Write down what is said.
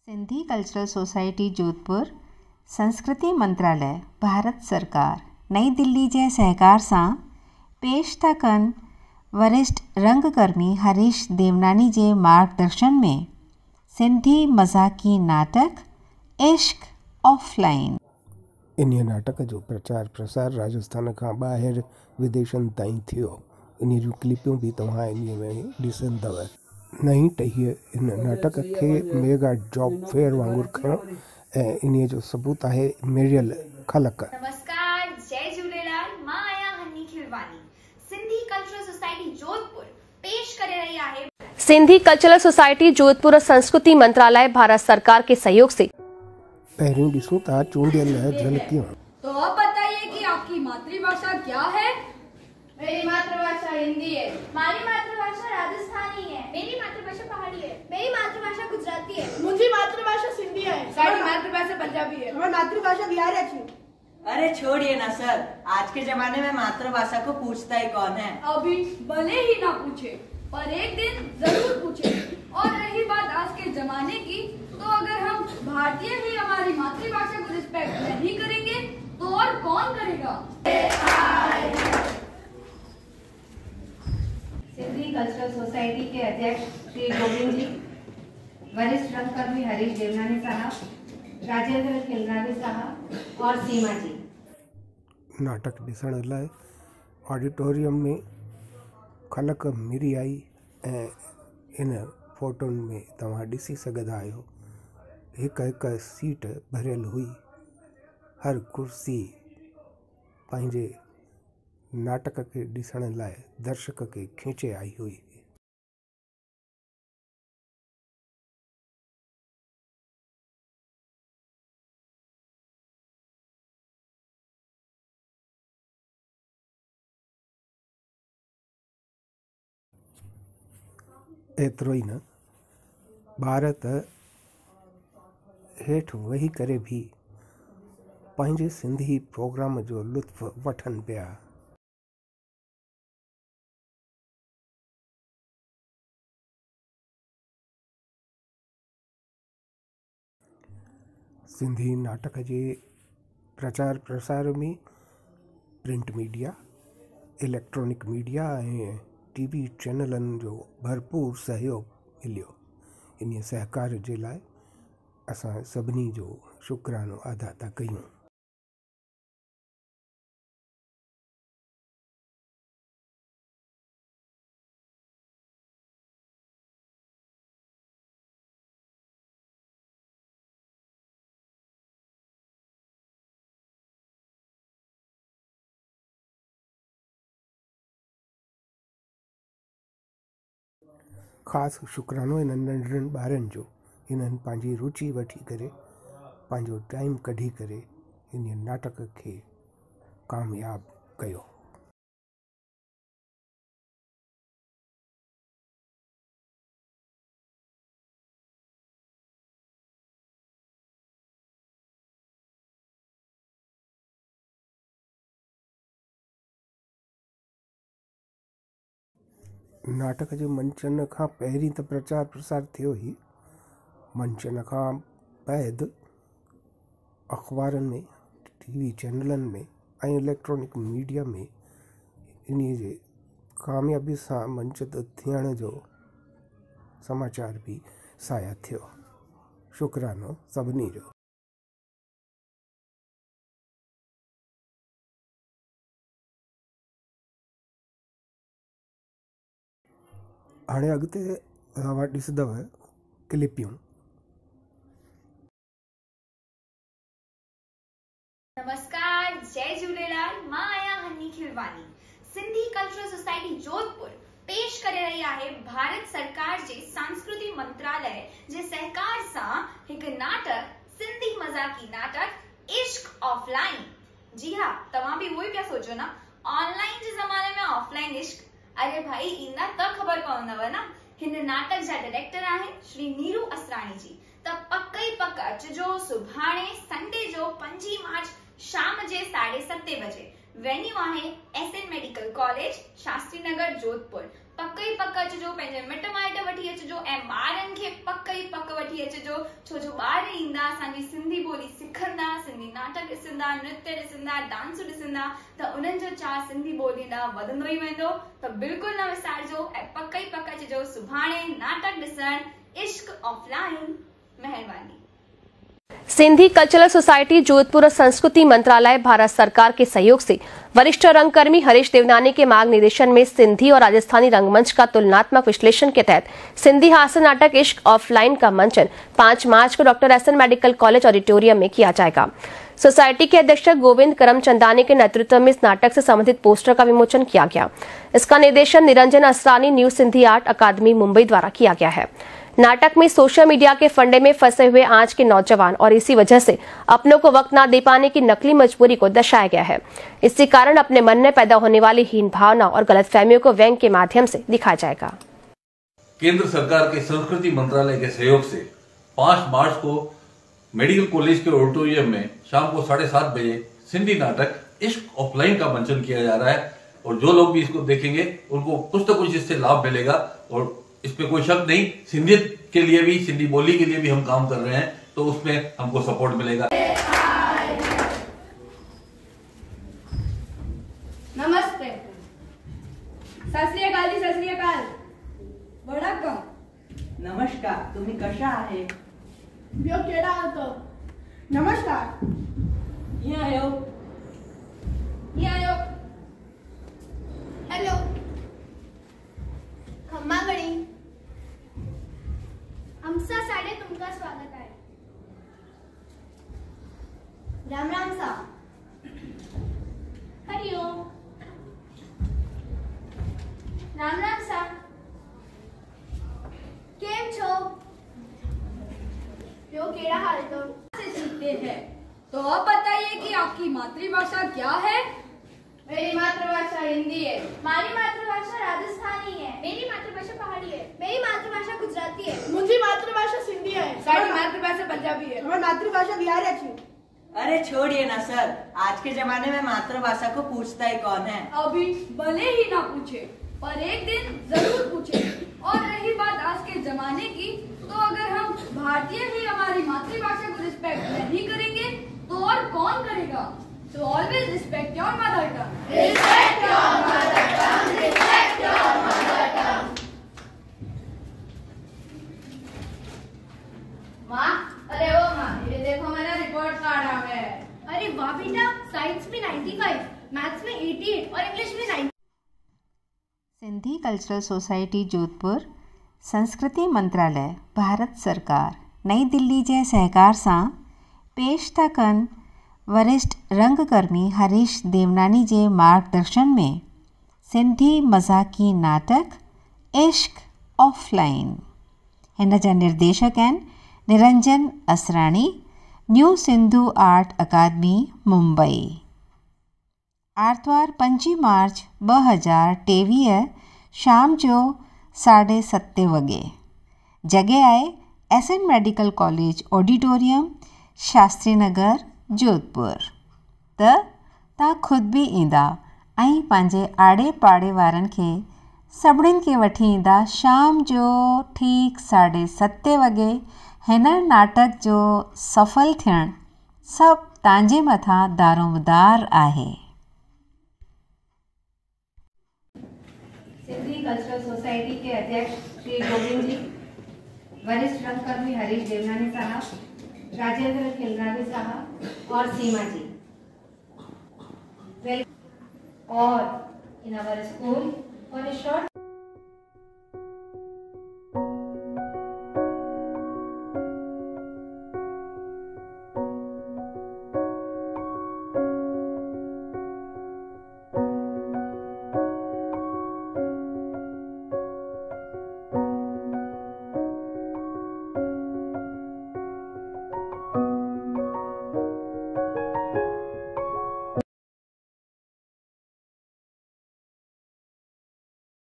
Sindhi cultural society Jodhpur, संस्कृति मंत्रालय, भारत सरकार, नई दिल्ली जे सहकार सां पेश था कनि वरिष्ठ रंगकर्मी हरीश देवनानी जे मार्गदर्शन में सिंधी मज़ाक़ी नाटक इश्क ऑफलाइन। इन नाटक जो प्रचार प्रसार राजस्थान खां ॿाहिरि विदेशनि ताईं थियो। इन जूं क्लिपूं भी तव्हां इन में ॾिसंदव। नई टही इन नाटक के मेगा जॉब फेयर वांगुरु खयो ऐं इन जो सबूत है मिरियल खलक। नमस्कार, जय झूलेलाल। मां आया हनी खिलवानी। सिंधी कल्चरल सोसाइटी जोधपुर पेश करे रही है। सिंधी कल्चरल सोसाइटी जोधपुर संस्कृति मंत्रालय भारत सरकार के सहयोग से पहले दिसू था चूंडियल झलकियों। तो अब बताइए कि आपकी मातृभाषा क्या है? मेरी मातृभाषा हिंदी है। हमारी मातृभाषा राजस्थानी है। मेरी मातृभाषा पहाड़ी है। मेरी मातृभाषा गुजराती है। मुझी मातृभाषा सिंधी है। साडी मातृभाषा पंजाबी है। हमारी मातृभाषा बिहारी है। अरे छोड़िए ना सर, आज के जमाने में मातृभाषा को पूछता ही कौन है। अभी भले ही ना पूछे, पर एक दिन जरूर पूछे। और रही बात आज के जमाने की, तो अगर हम भारतीय ही हमारी मातृभाषा को रिस्पेक्ट नहीं करेंगे तो और कौन करेगा? सिंधी कल्चरल सोसाइटी के अध्यक्ष श्री गोविंद जी, वरिष्ठ रंगकर्मी हरीश देवनानी साहब, राजेंद्र खिलरानी साहब और सीमा जी। नाटक ॾिसण लाइ ऑडिटोरियम में खलक मिरी आई ऐं इन फोटोन में तव्हां ॾिसी सघंदा आहियो। हिक हिक सीट भरियल हुई। हर कुर्सी पंहिंजे नाटक के ॾिसण लाइ दर्शक के खींचे आई हुई। एतिरो ई न, ॿार त हेठि वेही करे भी पंहिंजे सिंधी प्रोग्राम जो लुत्फ़ वठनि पिया। सिंधी नाटक जे प्रचार प्रसार में प्रिंट मीडिया, इलेक्ट्रॉनिक मीडिया ऐं टीवी चैनलनि जो भरपूर सहयोग मिलियो। इन सहकार जे लाइ असां सभिनी जो शुक्रानो अदा था कयूं। ख़ासि शुक्रानो इन नंढड़नि ॿारनि जो। इन्हनि पंहिंजी रुचि वठी करे, पंहिंजो टाइम कढी करे इन नाटक खे कामयाब कयो। नाटक जे मंचन खां पहिरीं त प्रचार प्रसार थियो ई। मंचन खां बैदि अख़बारनि में, टीवी चैनलनि में ऐं इलेक्ट्रॉनिक मीडिया में इन जे कामयाबी सां मंचित थियण जो समाचार भी साया थियो। शुक्रानो सभिनी जो। हाणे अॻिते तव्हां ॾिसंदव क्लिपियूं। नमस्कार, जय झूलेलाल। मां आया हनी खिलवानी। सिंधी कल्चरल सोसाइटी जोधपुर पेश करे रही है भारत सरकार जे संस्कृति मंत्रालय जे सहकार सां एक नाटक सिंधी मज़ाक़ी नाटक इश्क ऑफलाइन। जी हाँ, तव्हां भी वही पिया सोचो ना, ऑनलाइन जे ज़माने में ऑफलाइन इश्क। अरे भाई, ईंदा त ख़बर पवंदव ना। हिन नाटक जा डायरेक्टर आहिनि श्री नीरू असराणी जी। त पक ई पक अचिजो सुभाणे संडे जो 5 मार्च शाम जे 7:30 बजे। वेन्यू आहे SN medical college, Shastri Nagar, Jodhpur. पक ई पक अचिजो, पंहिंजे मिट माइट वठी अचिजो ऐं ॿारनि खे पक ई पक वठी अचिजो, छो जो ॿार ईंदा असांजी सिंधी ॿोली सिखंदा, सिंधी नाटक ॾिसंदा, नृत्य ॾिसंदा, डांस ॾिसंदा, त उन्हनि जो चाह सिंधी ॿोली ॾांहुं वधंदो ई वेंदो। त बिल्कुलु न विसारिजो ऐं पक ई पक अचिजो सुभाणे नाटक ॾिसण इश्क ऑफलाइन। महिरबानी। सिंधी कल्चरल सोसाइटी जोधपुर और संस्कृति मंत्रालय भारत सरकार के सहयोग से वरिष्ठ रंगकर्मी हरीश देवनानी के मार्गनिर्देशन में सिंधी और राजस्थानी रंगमंच का तुलनात्मक विश्लेषण के तहत सिंधी हास्य नाटक इश्क ऑफलाइन का मंचन 5 मार्च को doctor S N medical college auditorium में किया जाएगा। सोसाइटी के अध्यक्ष गोविंद करमचंदानी के नेतृत्व में इस नाटक से संबंधित पोस्टर का विमोचन किया गया। इसका निर्देशन Niranjan Asrani new Sindhi art academy Mumbai द्वारा किया गया है। नाटक में सोशल मीडिया के फंडे में फंसे हुए आज के नौजवान और इसी वजह से अपनों को वक्त न दे पाने की नकली मजबूरी को दर्शाया गया है। इसी कारण अपने मन में पैदा होने वाली हीन भावना और गलतफहमियों को व्यंग के माध्यम से दिखाया जाएगा। केंद्र सरकार के संस्कृति मंत्रालय के सहयोग से 5 मार्च को मेडिकल कॉलेज के ऑडिटोरियम में शाम को 7:30 बजे सिंधी नाटक इश्क ऑफलाइन का मंचन किया जा रहा है और जो लोग भी इसको देखेंगे उनको कुछ न कुछ इससे लाभ मिलेगा और इस पे कोई शक नहीं, सिंधियत के लिए भी, सिंधी बोली के लिए भी हम काम कर रहे हैं, तो उसमें हमको सपोर्ट मिलेगा। नमस्ते, सत श्री अकाल जी, सत श्री अकाल, वडक्कम, नमस्कार, तुम्ही कशा आहे? ब्यो केड़ा होतो? नमस्कार, ये आयो, हेलो, खम्मा गणी, आमचा साडे तुमका स्वागत आहे। राम राम सा, हरिओम, राम राम सा, केम छो? यो केड़ा हाल तो? से सीखते हैं, तो अब बताइए कि आपकी मातृभाषा क्या है? मेरी मातृभाषा हिंदी है। मारी मातृभाषा राजस्थानी है। मेरी मातृभाषा पहाड़ी है। मेरी मातृभाषा गुजराती है। मुझी मातृभाषा सिंधी है। साडी मातृभाषा पंजाबी है। हमारी मातृभाषा बिहारी है। अरे छोड़िए ना सर, आज के जमाने में मातृभाषा को पूछता ही कौन है? अभी भले ही ना पूछे, पर एक दिन जरूर पूछे। और रही बात आज के जमाने की, तो अगर हम भारतीय ही हमारी मातृभाषा को रिस्पेक्ट नहीं करेंगे तो और कौन करेगा? So always respect your mother tongue. Respect your mother tongue. Respect your mother tongue. माँ, अरे ओ माँ, ये देखो मेरा रिपोर्ट कार्ड आ गया है। अरे वाह बेटा, साइंस में 95, मैथ्स में 88 और इंग्लिश में 90। सिंधी कल्चरल सोसाइटी जोधपुर संस्कृति मंत्रालय भारत सरकार नई दिल्ली जे सहकार सां पेश था कनि वरिष्ठ रंगकर्मी हरीश देवनानी जे मार्गदर्शन में सिंधी मज़ाकी नाटक इश्क ऑफलाइन। हिन जा निर्देशक आहिनि Niranjan Asrani, new Sindhu art academy Mumbai. आर्तवार 5 मार्च 2023 शाम जो 7:30 वॻे। जॻह आहे S N medical college auditorium, Shastri Nagar, Jodhpur. त तव्हां ख़ुदि बि ईंदा ऐं पंहिंजे आड़े पाड़े वारनि खे सभिनीनि खे वठी ईंदा शाम जो ठीक 7:30 वॻे। हिन नाटक जो सफल थियणु सभु तव्हांजे मथां दारोमदार आहे। सिंधी कल्चरल सोसाइटी के अध्यक्ष श्री गोविंद जी, वरिष्ठ रंगकर्मी हरीश देवनानी साहब, राजेंद्र खिलरानी साहब और सीमा जी, और in our school for a short